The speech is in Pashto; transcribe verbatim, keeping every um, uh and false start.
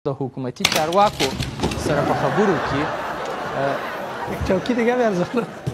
د حکومتي چارواکو سره په خبرو کې چوکۍ دیگه ارزښت